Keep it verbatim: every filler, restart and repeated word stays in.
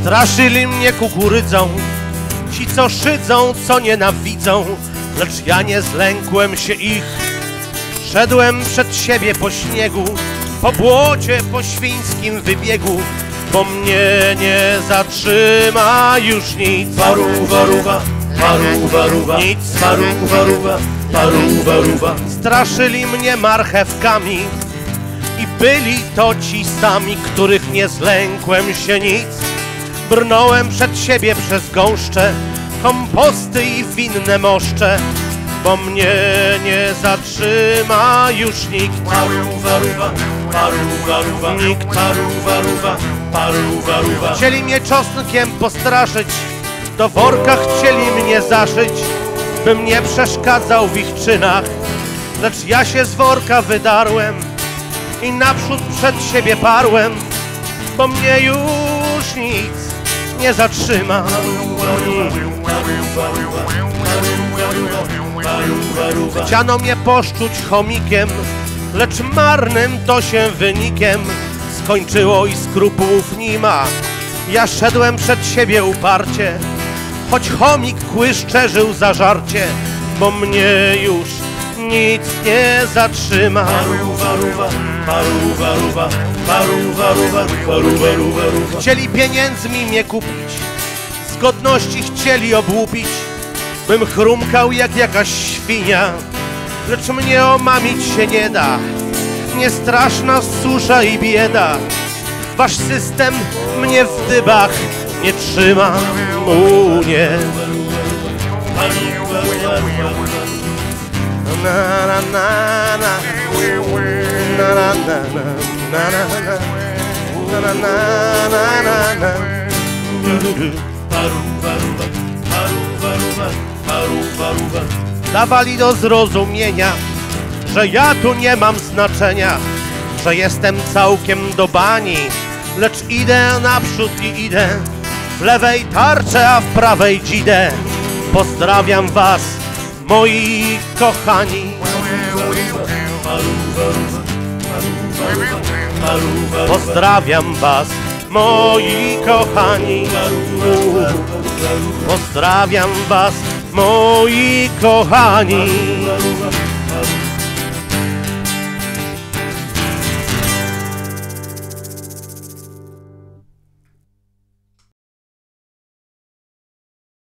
Straszyli mnie kukurydzą ci, co szydzą, co nienawidzą, lecz ja nie zlękłem się ich. Szedłem przed siebie po śniegu, po błocie, po świńskim wybiegu, bo mnie nie zatrzyma już nic. Paruwa, ruwa, paruwa, ruwa, Nic. paruwa, ruwa, paruwa, ruwa. Straszyli mnie marchewkami i byli to ci sami, których nie zlękłem się nic. Brnąłem przed siebie przez gąszcze, komposty i winne moszcze, bo mnie nie zatrzyma już nikt. Paruwa, ruwa, paruwa, ruwa, Nikt. paruwa, ruwa, paruwa, ruwa. Chcieli mnie czosnkiem postraszyć, do worka chcieli mnie zaszyć, bym nie przeszkadzał w ich czynach, lecz ja się z worka wydarłem i naprzód przed siebie parłem, bo mnie już nic nie zatrzyma. Chciano mnie poszczuć chomikiem, lecz marnym to się wynikiem skończyło i skrupułów nie ma. Ja szedłem przed siebie uparcie, choć chomik kły szczerzył zażarcie, bo mnie już nic nie zatrzyma. Paruwa, ruwa, paruwa, ruwa, paruwa, ruwa, paruwa, ruwa, ruwa. Chcieli pieniędzmi mnie kupić, z godności chcieli obłupić, bym chrumkał jak jakaś świnia, lecz mnie omamić się nie da. Nie straszna susza i bieda, wasz system mnie w dybach nie trzyma. U nie. Na na na na na na na na na na na na na. Paruwa, ruwa, paruwa, ruwa, paruwa, ruwa. Dawali do zrozumienia, że ja tu nie mam znaczenia, że jestem całkiem do bani, lecz idę naprzód i idę, w lewej tarczę, a w prawej dzidę. Pozdrawiam was, moi kochani. Pozdrawiam was, moi kochani. Pozdrawiam was, moi kochani.